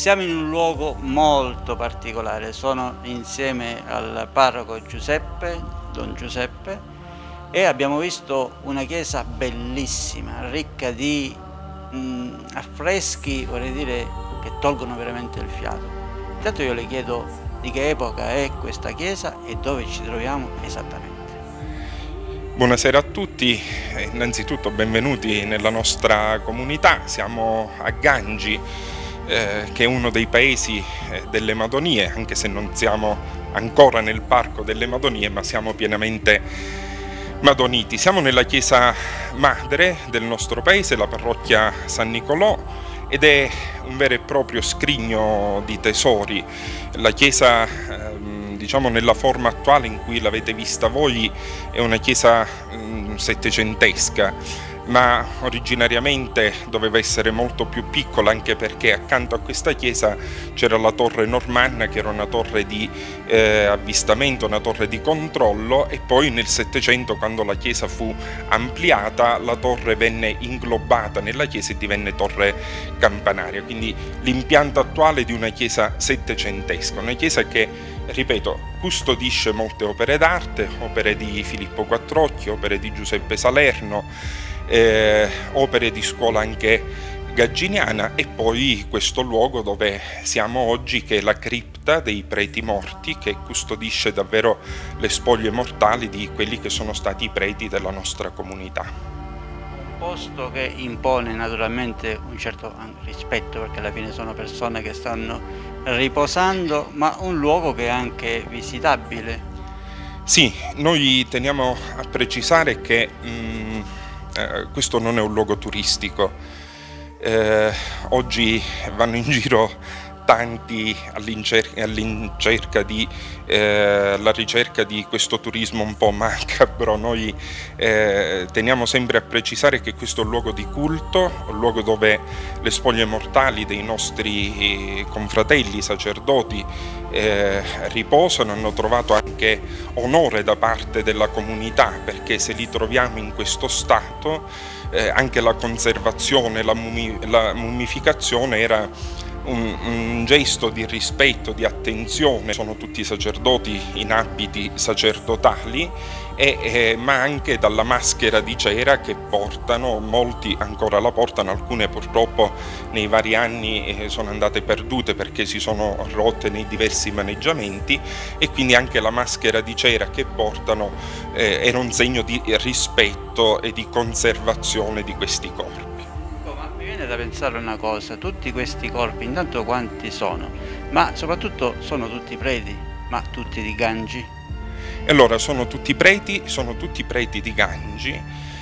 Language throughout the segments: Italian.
Siamo in un luogo molto particolare, sono insieme al parroco Giuseppe, Don Giuseppe, e abbiamo visto una chiesa bellissima, ricca di affreschi, vorrei dire, che tolgono veramente il fiato. Intanto io le chiedo di che epoca è questa chiesa e dove ci troviamo esattamente. Buonasera a tutti, innanzitutto benvenuti nella nostra comunità. Siamo a Gangi, che è uno dei paesi delle Madonie, anche se non siamo ancora nel parco delle Madonie, ma siamo pienamente madoniti. Siamo nella chiesa madre del nostro paese, la parrocchia San Nicolò, ed è un vero e proprio scrigno di tesori. La chiesa, diciamo nella forma attuale in cui l'avete vista voi, è una chiesa settecentesca, ma originariamente doveva essere molto più piccola, anche perché accanto a questa chiesa c'era la torre normanna, che era una torre di avvistamento, una torre di controllo, e poi nel Settecento, quando la chiesa fu ampliata, la torre venne inglobata nella chiesa e divenne torre campanaria, quindi l'impianto attuale di una chiesa settecentesca, una chiesa che, ripeto, custodisce molte opere d'arte, opere di Filippo Quattrocchi, opere di Giuseppe Salerno, opere di scuola anche gagginiana, e poi questo luogo dove siamo oggi, che è la cripta dei preti morti, che custodisce davvero le spoglie mortali di quelli che sono stati i preti della nostra comunità. Un posto che impone naturalmente un certo rispetto, perché alla fine sono persone che stanno riposando, ma un luogo che è anche visitabile. Sì, noi teniamo a precisare che questo non è un luogo turistico. Oggi vanno in giro tanti all'incerca di la ricerca di questo turismo un po' macabro. Noi teniamo sempre a precisare che questo è un luogo di culto, un luogo dove le spoglie mortali dei nostri confratelli sacerdoti riposano, hanno trovato anche onore da parte della comunità, perché se li troviamo in questo stato, anche la conservazione, la mummificazione era un gesto di rispetto, di attenzione. Sono tutti sacerdoti in abiti sacerdotali, ma anche dalla maschera di cera che portano, molti ancora la portano, alcune purtroppo nei vari anni sono andate perdute perché si sono rotte nei diversi maneggiamenti, e quindi anche la maschera di cera che portano era un segno di rispetto e di conservazione di questi corpi. Mi viene da pensare una cosa: tutti questi corpi, intanto quanti sono? Ma soprattutto sono tutti preti, ma tutti di Gangi? E allora sono tutti preti di Gangi,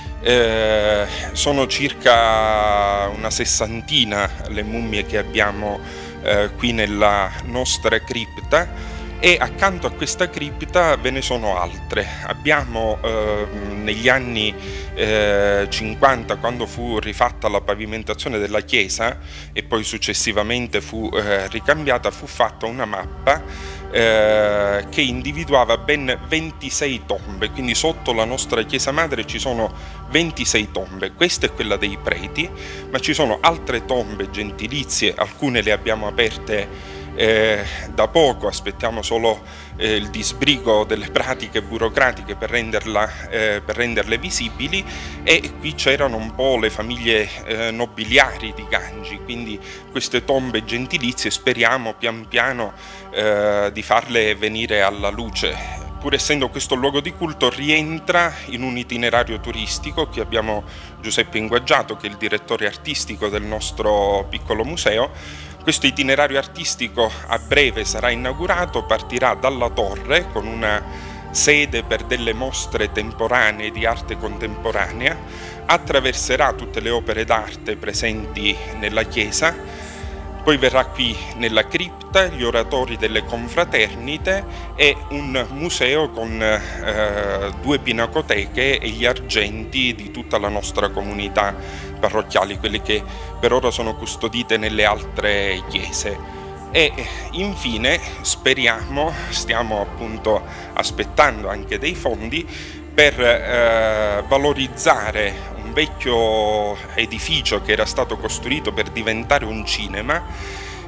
sono circa una sessantina le mummie che abbiamo qui nella nostra cripta, e accanto a questa cripta ve ne sono altre. Abbiamo negli anni 50, quando fu rifatta la pavimentazione della chiesa e poi successivamente fu ricambiata, fu fatta una mappa che individuava ben 26 tombe, quindi sotto la nostra chiesa madre ci sono 26 tombe. Questa è quella dei preti, ma ci sono altre tombe gentilizie, alcune le abbiamo aperte da poco, aspettiamo solo il disbrigo delle pratiche burocratiche per renderle visibili, e qui c'erano un po' le famiglie nobiliari di Gangi, quindi queste tombe gentilizie speriamo pian piano di farle venire alla luce. Pur essendo questo luogo di culto, rientra in un itinerario turistico che abbiamo Giuseppe Inguaggiato, che è il direttore artistico del nostro piccolo museo. Questo itinerario artistico a breve sarà inaugurato, partirà dalla torre con una sede per delle mostre temporanee di arte contemporanea, attraverserà tutte le opere d'arte presenti nella chiesa, poi verrà qui nella cripta, gli oratori delle confraternite e un museo con 2 pinacoteche e gli argenti di tutta la nostra comunità parrocchiale, quelle che per ora sono custodite nelle altre chiese. E infine stiamo appunto aspettando anche dei fondi per valorizzare vecchio edificio che era stato costruito per diventare un cinema,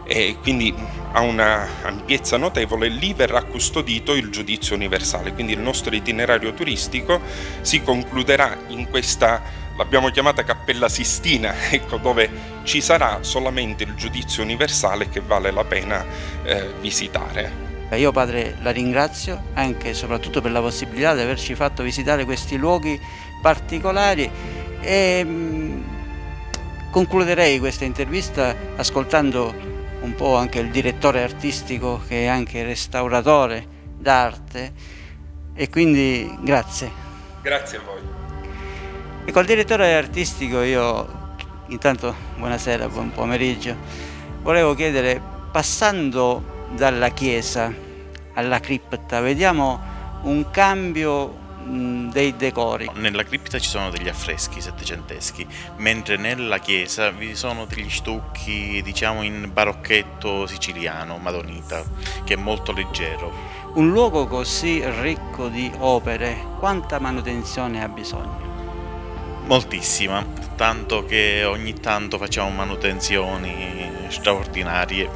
e quindi ha una ampiezza notevole. Lì verrà custodito il giudizio universale, quindi il nostro itinerario turistico si concluderà in questa, l'abbiamo chiamata Cappella Sistina, ecco, dove ci sarà solamente il giudizio universale che vale la pena visitare. Io padre la ringrazio anche e soprattutto per la possibilità di averci fatto visitare questi luoghi particolari e concluderei questa intervista ascoltando un po' anche il direttore artistico che è anche restauratore d'arte e quindi grazie. Grazie a voi. E col direttore artistico io intanto buonasera, buon pomeriggio, volevo chiedere, passando dalla chiesa alla cripta, vediamo un cambio dei decori. Nella cripta ci sono degli affreschi settecenteschi, mentre nella chiesa vi sono degli stucchi, diciamo, in barocchetto siciliano, madonita, che è molto leggero. Un luogo così ricco di opere, quanta manutenzione ha bisogno? Moltissima, tanto che ogni tanto facciamo manutenzioni straordinarie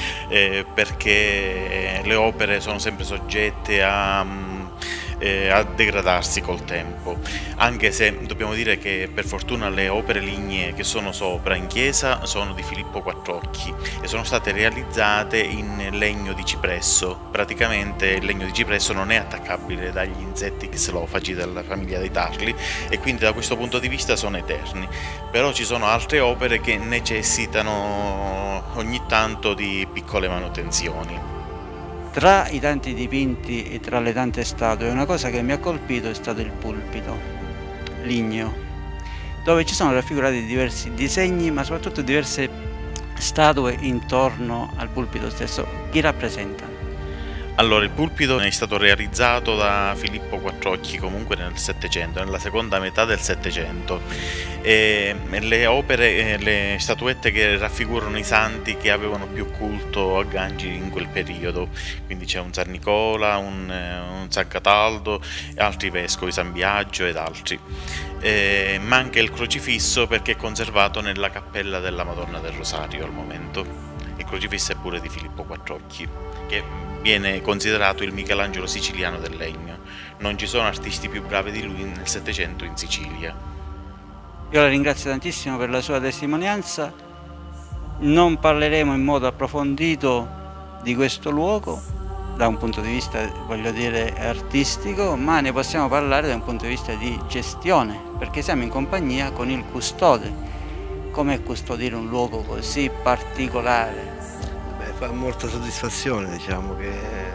perché le opere sono sempre soggette a degradarsi col tempo, anche se dobbiamo dire che per fortuna le opere lignee che sono sopra in chiesa sono di Filippo Quattrocchi e sono state realizzate in legno di cipresso. Praticamente il legno di cipresso non è attaccabile dagli insetti xilofagi della famiglia dei tarli e quindi da questo punto di vista sono eterni, però ci sono altre opere che necessitano ogni tanto di piccole manutenzioni. Tra i tanti dipinti e tra le tante statue, una cosa che mi ha colpito è stato il pulpito ligneo, dove ci sono raffigurati diversi disegni, ma soprattutto diverse statue intorno al pulpito stesso. Chi rappresentano? Allora, il pulpito è stato realizzato da Filippo Quattrocchi comunque nel Settecento, nella seconda metà del Settecento. Le opere, le statuette che raffigurano i santi che avevano più culto a Gangi in quel periodo, quindi c'è un San Nicola, un San Cataldo, altri vescovi, San Biagio ed altri. Manca il crocifisso perché è conservato nella cappella della Madonna del Rosario al momento. Il crocifisso è pure di Filippo Quattrocchi, che viene considerato il Michelangelo siciliano del legno. Non ci sono artisti più bravi di lui nel Settecento in Sicilia. Io la ringrazio tantissimo per la sua testimonianza. Non parleremo in modo approfondito di questo luogo da un punto di vista, voglio dire, artistico, ma ne possiamo parlare da un punto di vista di gestione, perché siamo in compagnia con il custode. Com'è custodire un luogo così particolare? Fa molta soddisfazione, diciamo, che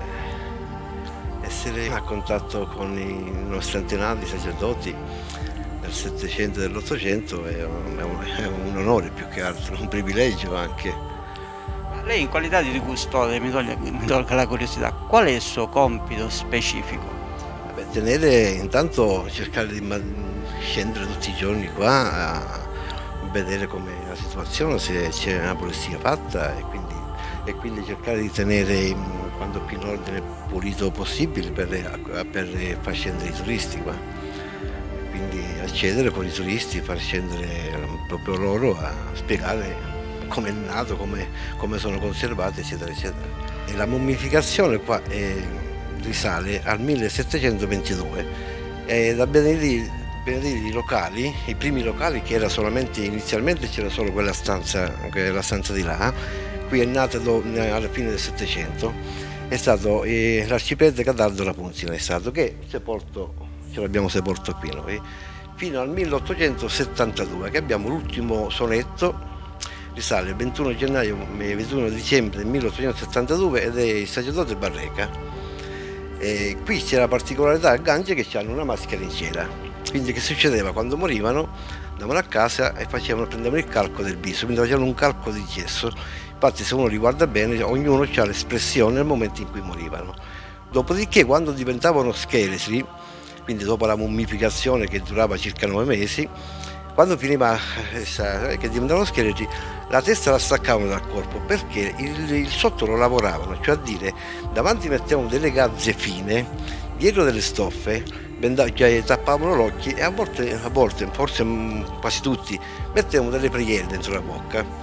essere a contatto con i nostri antenati, i sacerdoti del Settecento e dell'Ottocento è un onore più che altro, un privilegio anche. Lei in qualità di custode, mi tolga la curiosità, qual è il suo compito specifico? Tenere, intanto cercare di scendere tutti i giorni qua a vedere com'è la situazione, se c'è una pulizia fatta e quindi cercare di tenere quanto più in ordine pulito possibile per far scendere i turisti qua. Quindi accedere con i turisti, far scendere proprio loro a spiegare come è nato, come sono conservate, eccetera, eccetera. E la mummificazione qua risale al 1722 e da benedire i locali, i primi locali che era solamente, inizialmente c'era solo quella stanza, che è la stanza di là. Qui è nata alla fine del Settecento, è stato l'arciprete Cataldo da Punzina, è stato che sepolto, ce l'abbiamo sepolto qui noi, fino al 1872, che abbiamo l'ultimo sonetto, risale il 21 gennaio, 21 dicembre del 1872 ed è il sacerdote Barreca. E qui c'è la particolarità a Gange che hanno una maschera in cera, quindi che succedeva quando morivano, andavano a casa e prendevano il calco del viso, quindi facevano un calco di gesso. Infatti se uno li guarda bene, ognuno ha l'espressione nel momento in cui morivano. Dopodiché quando diventavano scheletri, quindi dopo la mummificazione che durava circa 9 mesi, quando finiva che diventavano scheletri, la testa la staccavano dal corpo perché il sotto lo lavoravano, cioè a dire davanti mettevano delle gazze fine, dietro delle stoffe, tappavano l'occhio e a volte, forse quasi tutti, mettevano delle preghiere dentro la bocca.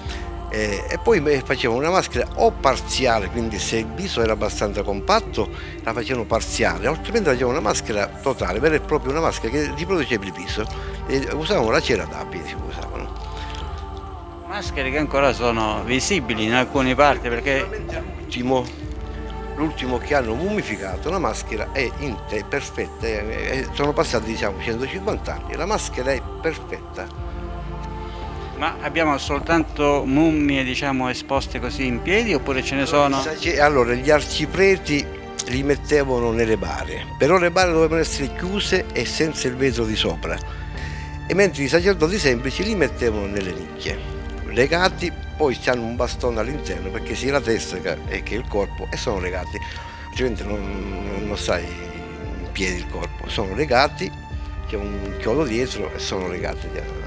E poi facevano una maschera o parziale, quindi se il viso era abbastanza compatto la facevano parziale, altrimenti facevano una maschera totale, vera e propria una maschera che riproduceva il viso, e usavano la cera d'api, usavano. Maschere che ancora sono visibili in alcune parti perché L'ultimo che hanno mummificato, la maschera è perfetta, sono passati diciamo 150 anni, la maschera è perfetta. ma abbiamo soltanto mummie diciamo esposte così in piedi oppure ce ne sono? Allora gli arcipreti li mettevano nelle bare, però le bare dovevano essere chiuse e senza il vetro di sopra, e mentre i sacerdoti semplici li mettevano nelle nicchie, legati, poi hanno un bastone all'interno perché sia la testa che il corpo e sono legati, altrimenti non stai in piedi il corpo, sono legati, c'è un chiodo dietro e sono legati.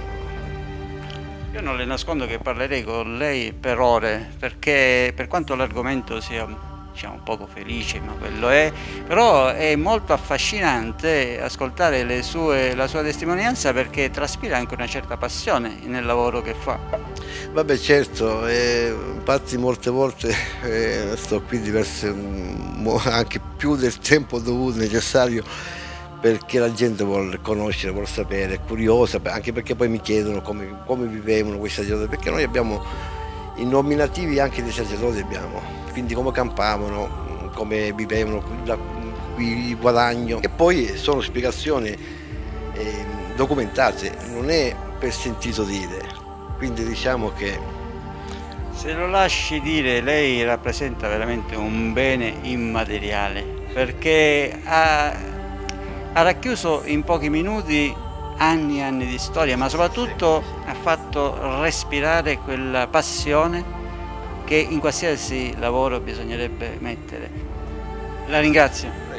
Io non le nascondo che parlerei con lei per ore perché per quanto l'argomento sia diciamo poco felice, ma quello è, però è molto affascinante ascoltare la sua testimonianza perché traspira anche una certa passione nel lavoro che fa. Vabbè certo, infatti molte volte sto qui anche più del tempo dovuto necessario perché la gente vuole conoscere, vuole sapere, è curiosa, anche perché poi mi chiedono come vivevano questi sacerdoti, perché noi abbiamo i nominativi anche dei sacerdoti, quindi come campavano, come vivevano, il guadagno, e poi sono spiegazioni documentate, non è per sentito dire, quindi diciamo che... Se lo lasci dire, lei rappresenta veramente un bene immateriale perché ha racchiuso in pochi minuti anni e anni di storia, ma soprattutto ha fatto respirare quella passione che in qualsiasi lavoro bisognerebbe mettere. La ringrazio.